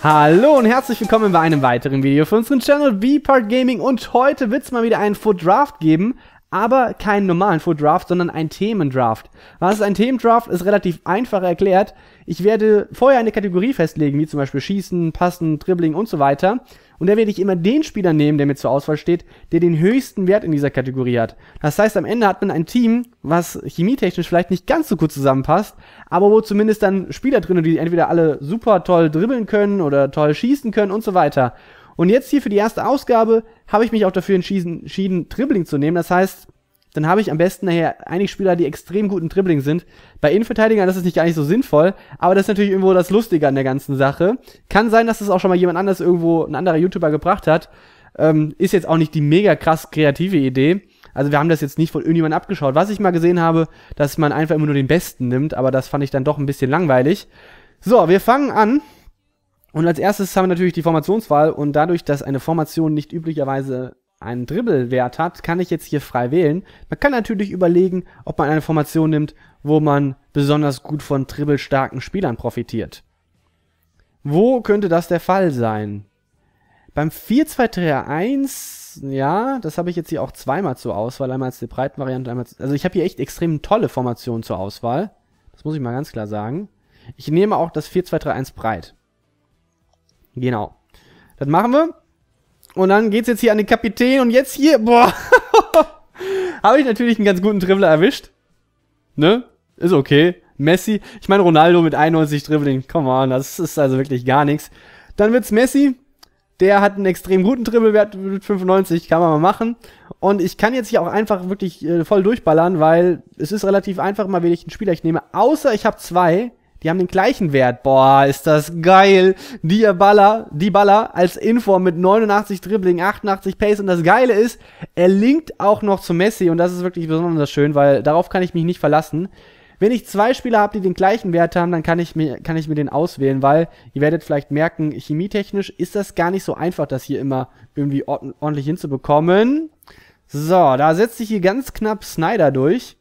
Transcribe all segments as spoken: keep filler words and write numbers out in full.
Hallo und herzlich willkommen bei einem weiteren Video für unseren Channel V-Part Gaming und heute wird es mal wieder einen Foot Draft geben, aber keinen normalen Foot Draft, sondern einen Themendraft. Was ist ein Themendraft? Ist relativ einfach erklärt. Ich werde vorher eine Kategorie festlegen, wie zum Beispiel Schießen, Passen, Dribbling und so weiter. Und da werde ich immer den Spieler nehmen, der mir zur Auswahl steht, der den höchsten Wert in dieser Kategorie hat. Das heißt, am Ende hat man ein Team, was chemietechnisch vielleicht nicht ganz so gut zusammenpasst, aber wo zumindest dann Spieler drin sind, die entweder alle super toll dribbeln können oder toll schießen können und so weiter. Und jetzt hier für die erste Ausgabe habe ich mich auch dafür entschieden, entschieden Dribbling zu nehmen. Das heißt, dann habe ich am besten nachher einige Spieler, die extrem gut im Dribbling sind. Bei Innenverteidigern ist das nicht gar nicht so sinnvoll, aber das ist natürlich irgendwo das Lustige an der ganzen Sache. Kann sein, dass das auch schon mal jemand anderes irgendwo, ein anderer YouTuber gebracht hat. Ähm, ist jetzt auch nicht die mega krass kreative Idee. Also wir haben das jetzt nicht von irgendjemandem abgeschaut. Was ich mal gesehen habe, dass man einfach immer nur den Besten nimmt, aber das fand ich dann doch ein bisschen langweilig. So, wir fangen an. Und als erstes haben wir natürlich die Formationswahl und dadurch, dass eine Formation nicht üblicherweise einen Dribbelwert hat, kann ich jetzt hier frei wählen. Man kann natürlich überlegen, ob man eine Formation nimmt, wo man besonders gut von dribbelstarken Spielern profitiert. Wo könnte das der Fall sein? Beim vier zwei drei eins, ja, das habe ich jetzt hier auch zweimal zur Auswahl, einmal als die Breitenvariante, einmal als, also ich habe hier echt extrem tolle Formationen zur Auswahl. Das muss ich mal ganz klar sagen. Ich nehme auch das vier zwei drei eins breit. Genau. Das machen wir. Und dann geht's jetzt hier an den Kapitän und jetzt hier, boah, habe ich natürlich einen ganz guten Dribbler erwischt. Ne? Ist okay. Messi, ich meine Ronaldo mit einundneunzig Dribbling, come on, das ist also wirklich gar nichts. Dann wird's Messi, der hat einen extrem guten Dribbelwert mit fünfundneunzig, kann man mal machen. Und ich kann jetzt hier auch einfach wirklich äh, voll durchballern, weil es ist relativ einfach, mal welchen Spieler ich nehme, außer ich habe zwei, die haben den gleichen Wert. Boah, ist das geil. Dybala, Dybala als Inform mit neunundachtzig Dribbling, achtundachtzig Pace. Und das Geile ist, er linkt auch noch zu Messi. Und das ist wirklich besonders schön, weil darauf kann ich mich nicht verlassen. Wenn ich zwei Spieler habe, die den gleichen Wert haben, dann kann ich mir, kann ich mir den auswählen, weil ihr werdet vielleicht merken, chemietechnisch ist das gar nicht so einfach, das hier immer irgendwie ordentlich hinzubekommen. So, da setzt sich hier ganz knapp Snyder durch.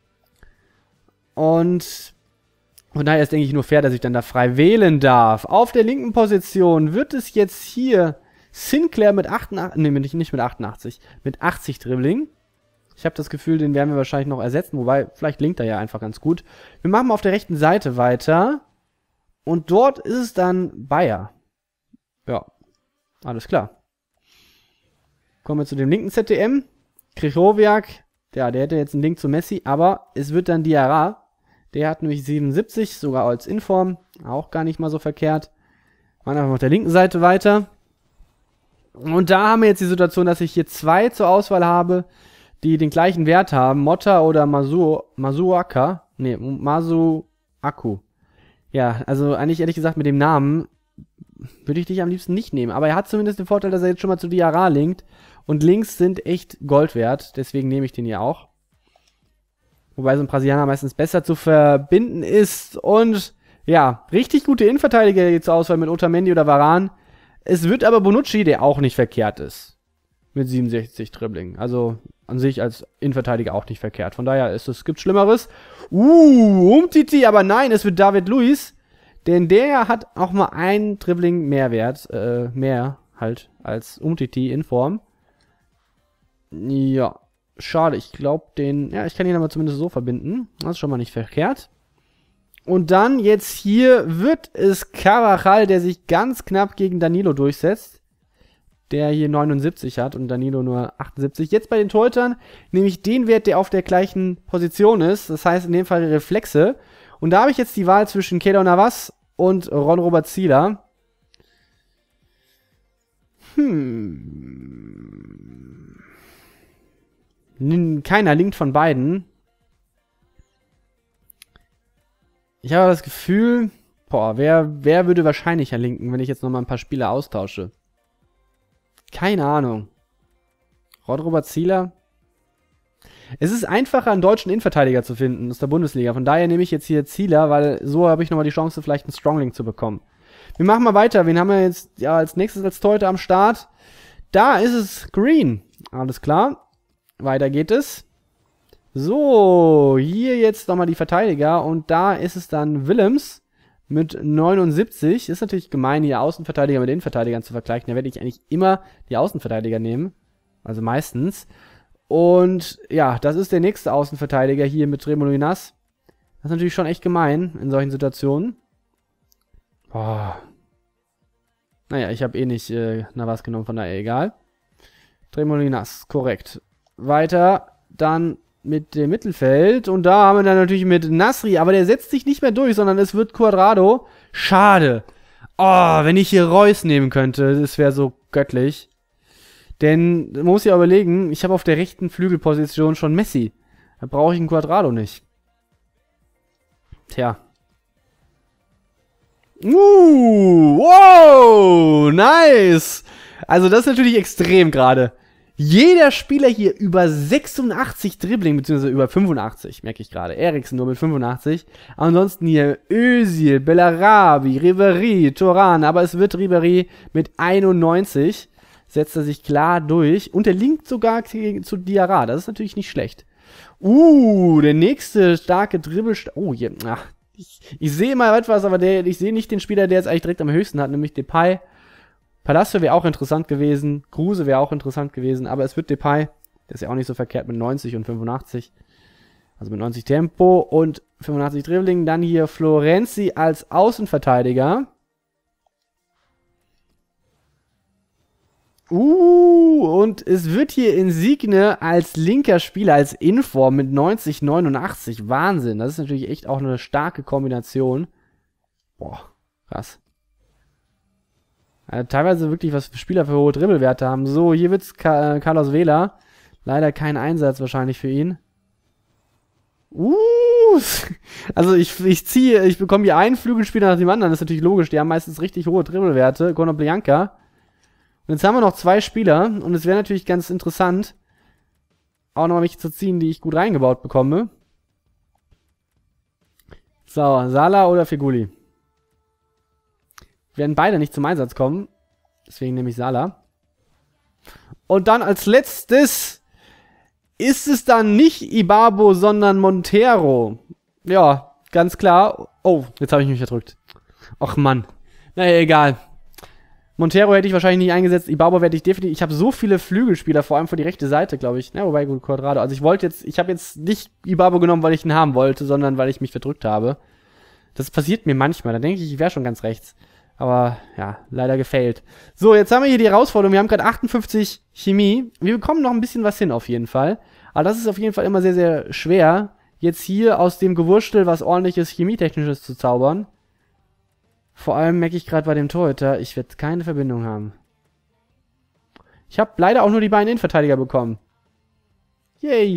Und von daher ist, denke ich, nur fair, dass ich dann da frei wählen darf. Auf der linken Position wird es jetzt hier Sinclair mit achtundachtzig, nee, nicht mit achtundachtzig, mit achtzig Dribbling. Ich habe das Gefühl, den werden wir wahrscheinlich noch ersetzen, wobei, vielleicht linkt er ja einfach ganz gut. Wir machen mal auf der rechten Seite weiter. Und dort ist es dann Bayer. Ja, alles klar. Kommen wir zu dem linken Z D M. Krychowiak, ja, der hätte jetzt einen Link zu Messi, aber es wird dann Diarra. Der hat nämlich siebenundsiebzig, sogar als Inform. Auch gar nicht mal so verkehrt. Machen einfach auf der linken Seite weiter. Und da haben wir jetzt die Situation, dass ich hier zwei zur Auswahl habe, die den gleichen Wert haben. Motta oder Masu, Masuaka. Ne, Masuaku. Ja, also eigentlich ehrlich gesagt mit dem Namen würde ich dich am liebsten nicht nehmen. Aber er hat zumindest den Vorteil, dass er jetzt schon mal zu Diarra linkt. Und Links sind echt Gold wert. Deswegen nehme ich den hier auch. Wobei so ein Brasilianer meistens besser zu verbinden ist. Und ja, richtig gute Innenverteidiger hier zur Auswahl mit Otamendi oder Varane. Es wird aber Bonucci, der auch nicht verkehrt ist. Mit siebenundsechzig Dribbling. Also an sich als Innenverteidiger auch nicht verkehrt. Von daher ist es, gibt Schlimmeres. Uh, Umtiti, aber nein, es wird David Luiz. Denn der hat auch mal ein Dribbling mehr Wert, äh, mehr halt als Umtiti in Form. Ja. Schade, ich glaube den, ja, ich kann ihn aber zumindest so verbinden. Das ist schon mal nicht verkehrt. Und dann jetzt hier wird es Carvajal, der sich ganz knapp gegen Danilo durchsetzt. Der hier neunundsiebzig hat und Danilo nur achtundsiebzig. Jetzt bei den Torhütern nehme ich den Wert, der auf der gleichen Position ist. Das heißt in dem Fall Reflexe. Und da habe ich jetzt die Wahl zwischen Keylor Navas und Ron-Robert Zieler. Hm... Keiner linkt von beiden. Ich habe das Gefühl, boah, wer, wer würde wahrscheinlicher linken, wenn ich jetzt nochmal ein paar Spieler austausche? Keine Ahnung. Ron-Robert Zieler. Es ist einfacher, einen deutschen Innenverteidiger zu finden aus der Bundesliga. Von daher nehme ich jetzt hier Zieler, weil so habe ich nochmal die Chance, vielleicht einen Stronglink zu bekommen. Wir machen mal weiter. Wen haben wir jetzt ja als nächstes als Torhüter am Start? Da ist es Green. Alles klar. Weiter geht es. So, hier jetzt nochmal die Verteidiger und da ist es dann Willems mit neunundsiebzig. Ist natürlich gemein, hier Außenverteidiger mit Innenverteidigern zu vergleichen. Da werde ich eigentlich immer die Außenverteidiger nehmen. Also meistens. Und ja, das ist der nächste Außenverteidiger hier mit Tremolinas. Das ist natürlich schon echt gemein in solchen Situationen. Boah. Naja, ich habe eh nicht äh, Navas genommen, von daher egal. Tremolinas, korrekt. Weiter dann mit dem Mittelfeld. Und da haben wir dann natürlich mit Nasri. Aber der setzt sich nicht mehr durch, sondern es wird Cuadrado. Schade. Oh, wenn ich hier Reus nehmen könnte, das wäre so göttlich. Denn, man muss ja überlegen, ich habe auf der rechten Flügelposition schon Messi. Da brauche ich einen Cuadrado nicht. Tja. Uh, wow, nice. Also das ist natürlich extrem gerade. Jeder Spieler hier über sechsundachtzig Dribbling, beziehungsweise über fünfundachtzig, merke ich gerade. Eriksen nur mit fünfundachtzig. Ansonsten hier Özil, Bellarabi, Ribéry, Thuram, aber es wird Ribéry mit einundneunzig. Setzt er sich klar durch. Und er linkt sogar zu Diarra. Das ist natürlich nicht schlecht. Uh, der nächste starke Dribbel. Oh, hier, ach, ich, ich sehe mal etwas, aber der, ich sehe nicht den Spieler, der jetzt eigentlich direkt am höchsten hat, nämlich Depay. Palacio wäre auch interessant gewesen. Kruse wäre auch interessant gewesen. Aber es wird Depay. Der ist ja auch nicht so verkehrt mit neunzig und fünfundachtzig. Also mit neunzig Tempo und fünfundachtzig Dribbling. Dann hier Florenzi als Außenverteidiger. Uh, und es wird hier Insigne als linker Spieler, als Inform mit neunzig, neunundachtzig. Wahnsinn. Das ist natürlich echt auch eine starke Kombination. Boah, krass. Also teilweise wirklich, was Spieler für hohe Dribbelwerte haben. So, hier wird's Ka Carlos Vela. Leider kein Einsatz wahrscheinlich für ihn. Uh, also ich, ich ziehe, ich bekomme hier einen Flügelspieler nach dem anderen. Das ist natürlich logisch. Die haben meistens richtig hohe Dribbelwerte. Konoplyanka. Und jetzt haben wir noch zwei Spieler. Und es wäre natürlich ganz interessant, auch nochmal welche zu ziehen, die ich gut reingebaut bekomme. So, Salah oder Feghouli. Werden beide nicht zum Einsatz kommen. Deswegen nehme ich Salah. Und dann als letztes ist es dann nicht Ibarbo, sondern Montero. Ja, ganz klar. Oh, jetzt habe ich mich verdrückt. Och Mann. Naja, egal. Montero hätte ich wahrscheinlich nicht eingesetzt. Ibarbo werde ich definitiv... Ich habe so viele Flügelspieler, vor allem für die rechte Seite, glaube ich. Ja, wobei, gut, Cuadrado. Also ich wollte jetzt... Ich habe jetzt nicht Ibarbo genommen, weil ich ihn haben wollte, sondern weil ich mich verdrückt habe. Das passiert mir manchmal. Da denke ich, ich wäre schon ganz rechts. Aber, ja, leider gefailt. So, jetzt haben wir hier die Herausforderung. Wir haben gerade achtundfünfzig Chemie. Wir bekommen noch ein bisschen was hin, auf jeden Fall. Aber das ist auf jeden Fall immer sehr, sehr schwer, jetzt hier aus dem Gewurstel was ordentliches Chemietechnisches zu zaubern. Vor allem merke ich gerade bei dem Torhüter, ich werde keine Verbindung haben. Ich habe leider auch nur die beiden Innenverteidiger bekommen. Yay.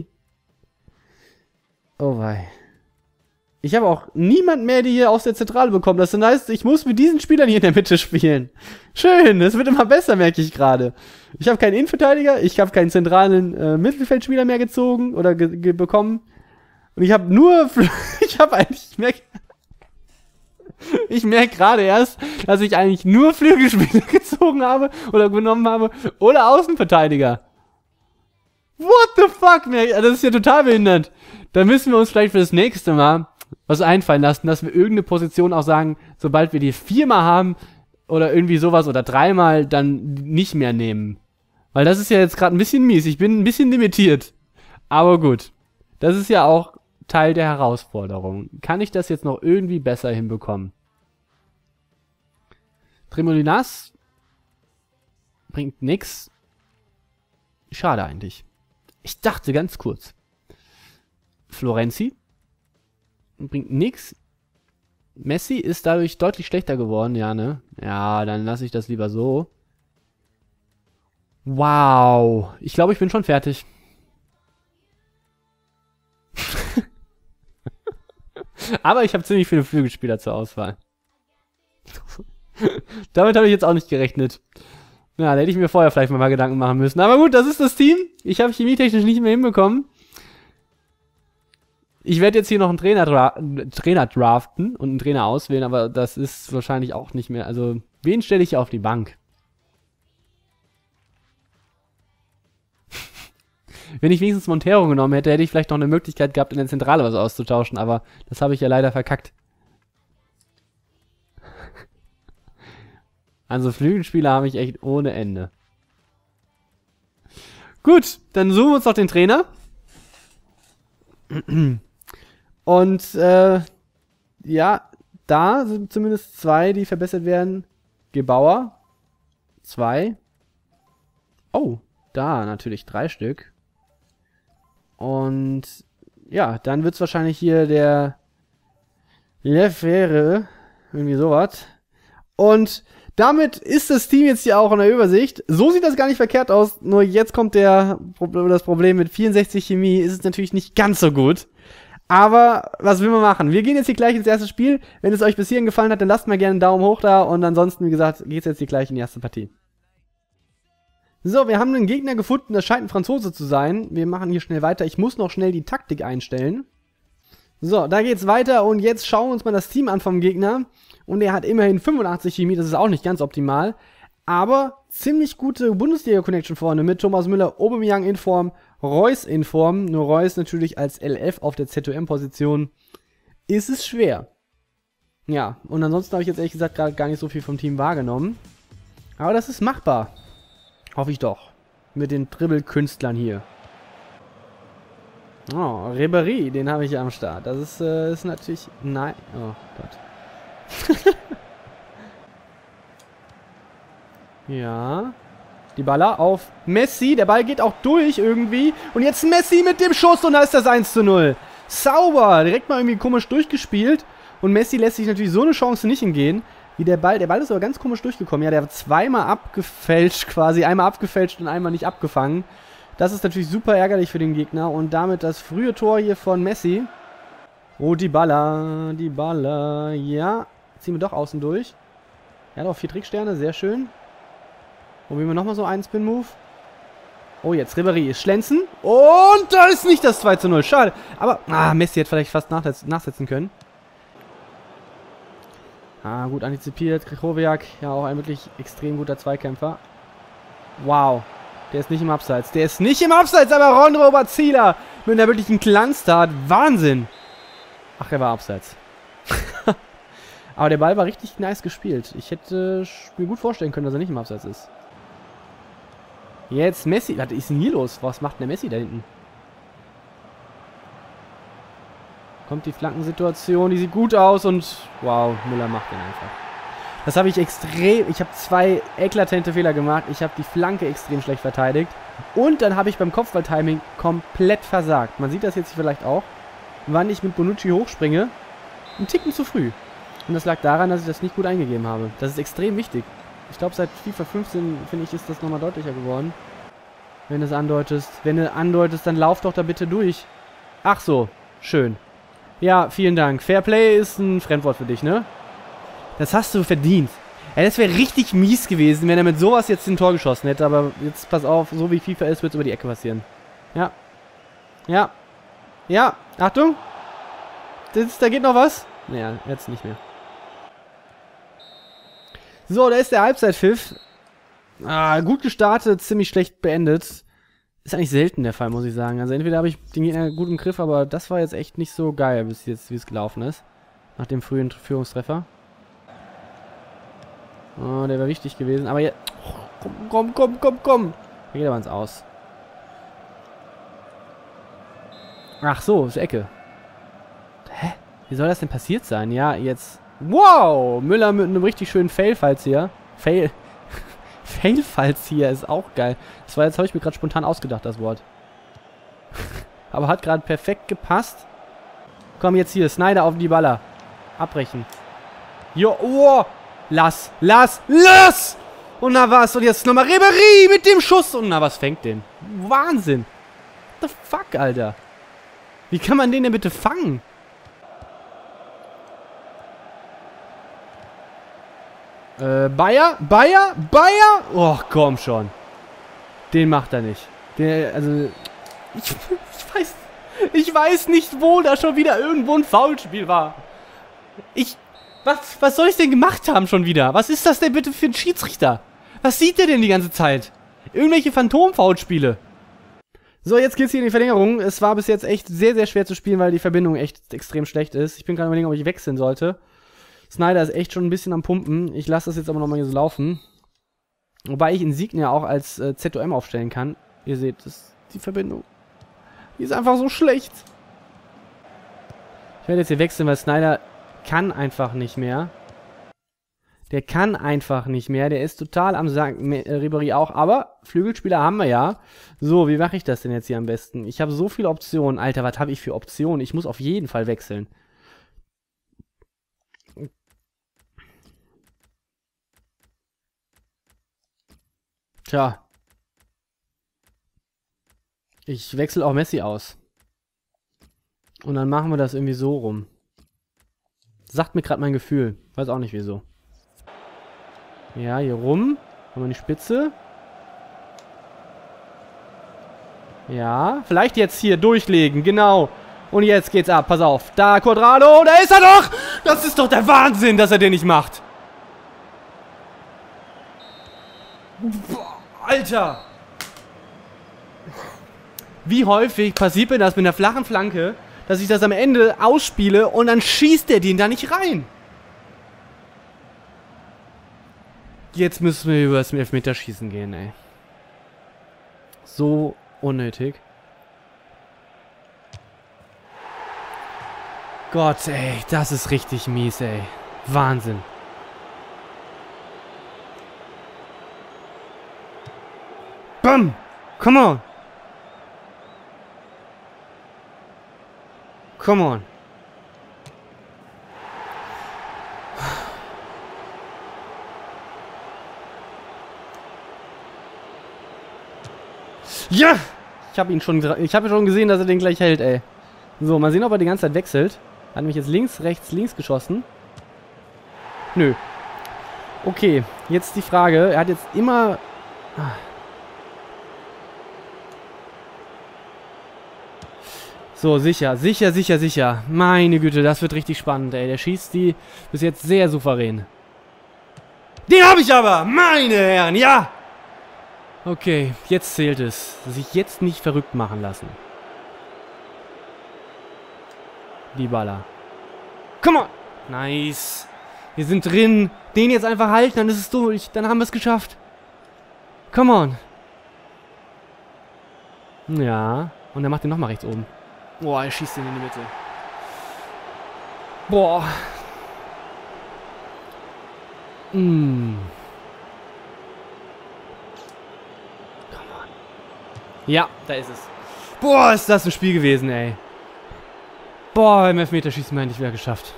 Oh wei. Ich habe auch niemand mehr, die hier aus der Zentrale bekommen. Das heißt, ich muss mit diesen Spielern hier in der Mitte spielen. Schön, das wird immer besser, merke ich gerade. Ich habe keinen Innenverteidiger, ich habe keinen zentralen äh, Mittelfeldspieler mehr gezogen oder ge ge bekommen. Und ich habe nur... ich habe eigentlich... Ich merke ich merk gerade erst, dass ich eigentlich nur Flügelspieler gezogen habe oder genommen habe oder Außenverteidiger. What the fuck, das ist ja total behindert. Da müssen wir uns vielleicht für das nächste Mal was einfallen lassen, dass wir irgendeine Position auch sagen, sobald wir die viermal haben oder irgendwie sowas oder dreimal, dann nicht mehr nehmen. Weil das ist ja jetzt gerade ein bisschen mies. Ich bin ein bisschen limitiert. Aber gut. Das ist ja auch Teil der Herausforderung. Kann ich das jetzt noch irgendwie besser hinbekommen? Tremolinas bringt nix. Schade eigentlich. Ich dachte ganz kurz. Florenzi bringt nix. Messi ist dadurch deutlich schlechter geworden, ja, ne? Ja, dann lasse ich das lieber so. Wow. Ich glaube, ich bin schon fertig. Aber ich habe ziemlich viele Flügelspieler zur Auswahl. Damit habe ich jetzt auch nicht gerechnet. Ja, da hätte ich mir vorher vielleicht mal Gedanken machen müssen. Aber gut, das ist das Team. Ich habe chemietechnisch nicht mehr hinbekommen. Ich werde jetzt hier noch einen Trainer, dra Trainer draften und einen Trainer auswählen, aber das ist wahrscheinlich auch nicht mehr. Also, wen stelle ich auf die Bank? Wenn ich wenigstens Montero genommen hätte, hätte ich vielleicht noch eine Möglichkeit gehabt, in der Zentrale was auszutauschen, aber das habe ich ja leider verkackt. Also Flügelspieler habe ich echt ohne Ende. Gut, dann suchen wir uns noch den Trainer. Und, äh, ja, da sind zumindest zwei, die verbessert werden. Gebauer. Zwei. Oh, da natürlich drei Stück. Und, ja, dann wird es wahrscheinlich hier der Lefere. Irgendwie sowas. Und damit ist das Team jetzt hier auch in der Übersicht. So sieht das gar nicht verkehrt aus. Nur jetzt kommt der, das Problem mit vierundsechzig Chemie. Ist es natürlich nicht ganz so gut. Aber was will man machen? Wir gehen jetzt hier gleich ins erste Spiel. Wenn es euch bis hierhin gefallen hat, dann lasst mal gerne einen Daumen hoch da. Und ansonsten, wie gesagt, geht es jetzt hier gleich in die erste Partie. So, wir haben einen Gegner gefunden. Das scheint ein Franzose zu sein. Wir machen hier schnell weiter. Ich muss noch schnell die Taktik einstellen. So, da geht's weiter. Und jetzt schauen wir uns mal das Team an vom Gegner. Und er hat immerhin fünfundachtzig Chemie. Das ist auch nicht ganz optimal. Aber ziemlich gute Bundesliga-Connection vorne mit Thomas Müller, Aubameyang in Form, Reus in Form. Nur Reus natürlich als L F auf der Z O M-Position. Ist es schwer. Ja, und ansonsten habe ich jetzt ehrlich gesagt gerade gar nicht so viel vom Team wahrgenommen. Aber das ist machbar. Hoffe ich doch. Mit den Dribbelkünstlern hier. Oh, Ribéry, den habe ich am Start. Das ist, äh, ist natürlich... Nein. Oh Gott. Ja. Die Baller auf Messi. Der Ball geht auch durch irgendwie. Und jetzt Messi mit dem Schuss und da ist das eins zu null. Sauber. Direkt mal irgendwie komisch durchgespielt. Und Messi lässt sich natürlich so eine Chance nicht hingehen. Wie der Ball. Der Ball ist aber ganz komisch durchgekommen. Ja, der hat zweimal abgefälscht quasi. Einmal abgefälscht und einmal nicht abgefangen. Das ist natürlich super ärgerlich für den Gegner. Und damit das frühe Tor hier von Messi. Oh, die Baller. Die Baller. Ja. Ziehen wir doch außen durch. Er hat auch vier Tricksterne. Sehr schön. Probieren wir nochmal so einen Spin-Move. Oh, jetzt Ribéry ist Schlenzen. Und da ist nicht das zwei zu null. Schade. Aber, ah, Messi hätte vielleicht fast nachsetzen können. Ah, gut antizipiert. Krychowiak, ja auch ein wirklich extrem guter Zweikämpfer. Wow. Der ist nicht im Abseits. Der ist nicht im Abseits, aber Ron Robert Zieler mit einer wirklichen Glanztat. Wahnsinn. Ach, er war Abseits. Aber der Ball war richtig nice gespielt. Ich hätte mir gut vorstellen können, dass er nicht im Abseits ist. Jetzt Messi. Was ist denn hier los? Was macht denn der Messi da hinten? Kommt die Flankensituation, die sieht gut aus und wow, Müller macht den einfach. Das habe ich extrem, ich habe zwei eklatante Fehler gemacht. Ich habe die Flanke extrem schlecht verteidigt und dann habe ich beim Kopfballtiming komplett versagt. Man sieht das jetzt vielleicht auch, wann ich mit Bonucci hochspringe, einen Ticken zu früh. Und das lag daran, dass ich das nicht gut eingegeben habe. Das ist extrem wichtig. Ich glaube, seit FIFA fünfzehn, finde ich, ist das nochmal deutlicher geworden. Wenn du es andeutest. Wenn du andeutest, dann lauf doch da bitte durch. Ach so, schön. Ja, vielen Dank. Fairplay ist ein Fremdwort für dich, ne? Das hast du verdient. Ja, das wäre richtig mies gewesen, wenn er mit sowas jetzt ein Tor geschossen hätte. Aber jetzt pass auf, so wie FIFA ist, wird es über die Ecke passieren. Ja. Ja. Ja. Achtung. Das, da geht noch was. Naja, jetzt nicht mehr. So, da ist der Halbzeitpfiff. Ah, gut gestartet, ziemlich schlecht beendet. Ist eigentlich selten der Fall, muss ich sagen. Also entweder habe ich den Gegner gut im Griff, aber das war jetzt echt nicht so geil, bis jetzt, wie es gelaufen ist. Nach dem frühen Führungstreffer. Oh, der wäre wichtig gewesen. Aber jetzt... Oh, komm, komm, komm, komm, komm. Da geht aber ins Aus. Ach so, ist Ecke. Hä? Wie soll das denn passiert sein? Ja, jetzt... Wow! Müller mit einem richtig schönen Fail-Falls hier. Fail... Fail-Falls hier ist auch geil. Das war jetzt, habe ich mir gerade spontan ausgedacht, das Wort. Aber hat gerade perfekt gepasst. Komm, jetzt hier, Snyder auf die Baller. Abbrechen. Jo, oh! Lass, lass, lass! Und na was? Und jetzt nochmal Ribéry mit dem Schuss. Und na was fängt den? Wahnsinn! What the fuck, Alter? Wie kann man den denn bitte fangen? Äh, Bayer? Bayer? Bayer? Oh, komm schon. Den macht er nicht. Der, also... Ich, ich weiß... Ich weiß nicht, wo da schon wieder irgendwo ein Foulspiel war. Ich... Was, was soll ich denn gemacht haben schon wieder? Was ist das denn bitte für ein Schiedsrichter? Was sieht der denn die ganze Zeit? Irgendwelche Phantom-Foulspiele. So, jetzt geht's hier in die Verlängerung. Es war bis jetzt echt sehr, sehr schwer zu spielen, weil die Verbindung echt extrem schlecht ist. Ich bin gerade überlegen, ob ich wechseln sollte. Snyder ist echt schon ein bisschen am Pumpen. Ich lasse das jetzt aber nochmal hier so laufen. Wobei ich Insignia auch als äh, Z O M aufstellen kann. Ihr seht, das, die Verbindung. Die ist einfach so schlecht. Ich werde jetzt hier wechseln, weil Snyder kann einfach nicht mehr. Der kann einfach nicht mehr. Der ist total am Sack. Äh, Ribéry auch. Aber Flügelspieler haben wir ja. So, wie mache ich das denn jetzt hier am besten? Ich habe so viele Optionen. Alter, was habe ich für Optionen? Ich muss auf jeden Fall wechseln. Tja. Ich wechsle auch Messi aus. Und dann machen wir das irgendwie so rum. Sagt mir gerade mein Gefühl. Weiß auch nicht wieso. Ja, hier rum. Haben wir die Spitze. Ja, vielleicht jetzt hier durchlegen. Genau. Und jetzt geht's ab. Pass auf. Da, Cuadrado. Da ist er doch. Das ist doch der Wahnsinn, dass er den nicht macht. Boah, Alter. Wie häufig passiert mir das mit einer flachen Flanke, dass ich das am Ende ausspiele und dann schießt der den da nicht rein. Jetzt müssen wir über das Elfmeterschießen gehen, ey. So unnötig. Gott, ey, das ist richtig mies, ey. Wahnsinn. Bam! Come on! Come on. Ja! Ich habe ihn schon, ich habe schon gesehen, dass er den gleich hält, ey. So, mal sehen, ob er die ganze Zeit wechselt. Hat nämlich jetzt links, rechts, links geschossen. Nö. Okay, jetzt die Frage. Er hat jetzt immer... So, sicher, sicher, sicher, sicher. Meine Güte, das wird richtig spannend, ey. Der schießt die bis jetzt sehr souverän. Den habe ich aber! Meine Herren, ja! Okay, jetzt zählt es. Sich jetzt nicht verrückt machen lassen. Dybala. Come on! Nice. Wir sind drin. Den jetzt einfach halten, dann ist es durch. Dann haben wir es geschafft. Come on. Ja. Und er macht den nochmal rechts oben. Boah, er schießt ihn in die Mitte. Boah. Mm. Come on. Ja, da ist es. Boah, ist das ein Spiel gewesen, ey. Boah, im Elfmeterschießen haben wir endlich wieder geschafft.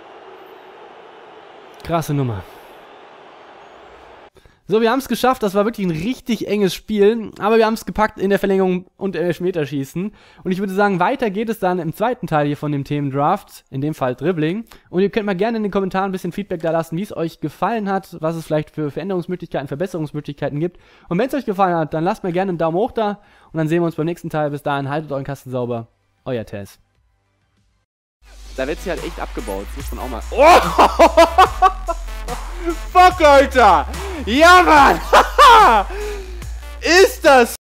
Krasse Nummer. So, wir haben es geschafft. Das war wirklich ein richtig enges Spiel. Aber wir haben es gepackt in der Verlängerung und Elfmeterschießen. Und ich würde sagen, weiter geht es dann im zweiten Teil hier von dem Themendraft. In dem Fall Dribbling. Und ihr könnt mal gerne in den Kommentaren ein bisschen Feedback da lassen, wie es euch gefallen hat, was es vielleicht für Veränderungsmöglichkeiten, Verbesserungsmöglichkeiten gibt. Und wenn es euch gefallen hat, dann lasst mir gerne einen Daumen hoch da. Und dann sehen wir uns beim nächsten Teil. Bis dahin, haltet euren Kasten sauber. Euer Tess. Da wird sie halt echt abgebaut. Das muss man auch mal... Oh! Fuck, Alter! Ja, Mann! Ist das